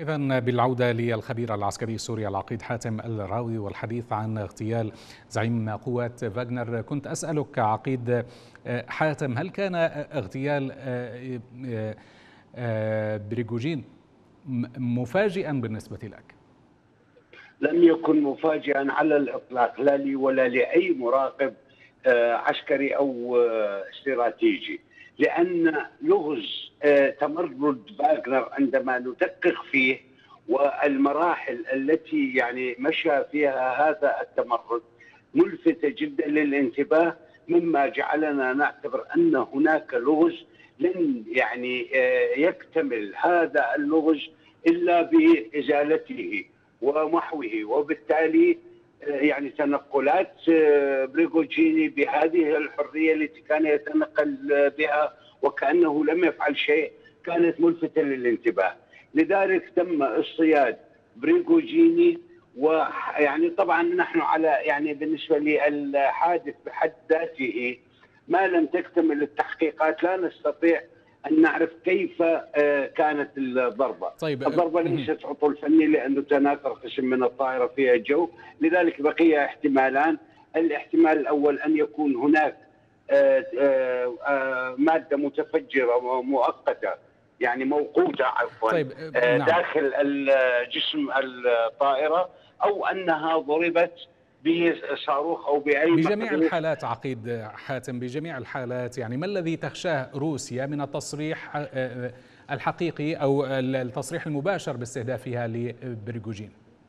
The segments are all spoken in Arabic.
إذن بالعودة للخبير العسكري السوري العقيد حاتم الراوي والحديث عن اغتيال زعيم قوات فاغنر، كنت أسألك عقيد حاتم، هل كان اغتيال بريغوجين مفاجئا بالنسبة لك؟ لم يكن مفاجئا على الإطلاق، لا لي ولا لأي مراقب عسكري أو استراتيجي، لأن لغز تمرد فاغنر عندما ندقق فيه والمراحل التي مشى فيها هذا التمرد ملفتة جدا للانتباه، مما جعلنا نعتبر أن هناك لغز لن يكتمل هذا اللغز إلا بإزالته ومحوه. وبالتالي تنقلات بريغوجيني بهذه الحرية التي كان يتنقل بها وكأنه لم يفعل شيء كانت ملفتة للانتباه، لذلك تم اصطياد بريغوجيني. طبعا نحن على بالنسبة للحادث بحد ذاته ما لم تكتمل التحقيقات لا نستطيع أن نعرف كيف كانت الضربة. طيب. الضربة ليست عطل فني لأنه تناثر قسم من الطائرة في الجو، لذلك بقي احتمالان. الاحتمال الأول أن يكون هناك مادة متفجرة مؤقتة موقوتة طيب. داخل جسم الطائرة، أو أنها ضربت بصاروخ أو بأي بجميع الحالات عقيد حاتم، بجميع الحالات ما الذي تخشاه روسيا من التصريح الحقيقي أو التصريح المباشر باستهدافها لبريغوجين؟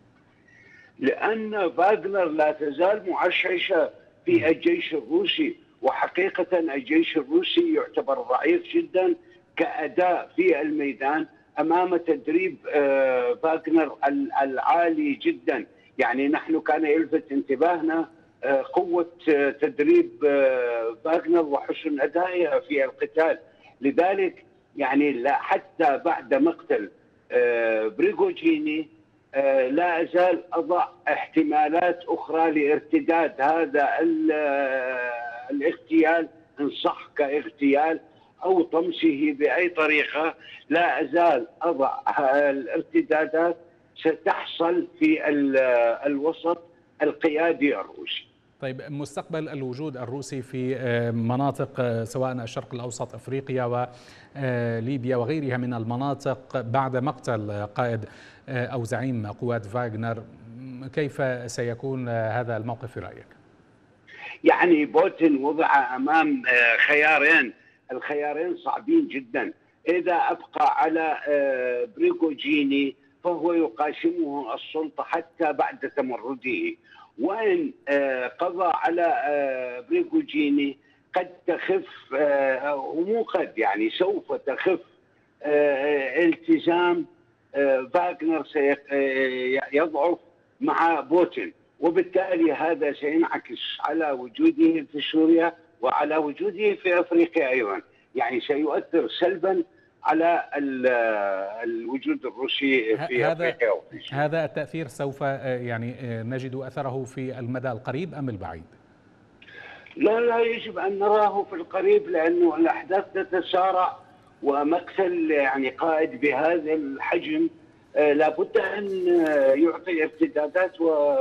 لأن فاغنر لا تزال معششة في الجيش الروسي، وحقيقة الجيش الروسي يعتبر ضعيف جدا كأداء في الميدان أمام تدريب فاغنر العالي جدا. نحن كان يلفت انتباهنا قوة تدريب فاغنر وحسن أدائها في القتال، لذلك لا حتى بعد مقتل بريغوجيني لا أزال أضع احتمالات أخرى لارتداد هذا الاغتيال إن صح كاغتيال أو طمسه بأي طريقة. لا أزال أضع الارتدادات ستحصل في الوسط القيادي الروسي. طيب، مستقبل الوجود الروسي في مناطق سواء الشرق الأوسط، أفريقيا وليبيا وغيرها من المناطق بعد مقتل قائد أو زعيم قوات فاغنر، كيف سيكون هذا الموقف في رأيك؟ بوتين وضع أمام خيارين، الخيارين صعبين جدا. إذا أبقى على بريغوجيني فهو يقاسمه السلطة حتى بعد تمرده، وإن قضى على بريغوجيني قد تخف مو قد سوف تخف التزام فاغنر، سيضعف مع بوتين، وبالتالي هذا سينعكس على وجوده في سوريا وعلى وجوده في أفريقيا أيضا. سيؤثر سلبا على الوجود الروسي في أفريقيا. هذا التأثير سوف نجد أثره في المدى القريب أم البعيد؟ لا يجب أن نراه في القريب، لأنه الأحداث تتسارع، ومقتل قائد بهذا الحجم لابد أن يعطي ارتدادات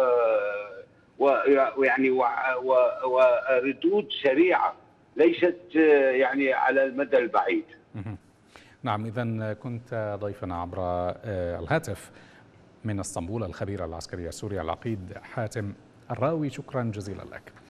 وردود سريعة ليست على المدى البعيد. نعم، إذن كنت ضيفنا عبر الهاتف من اسطنبول الخبير العسكري السوري العقيد حاتم الراوي، شكرا جزيلا لك.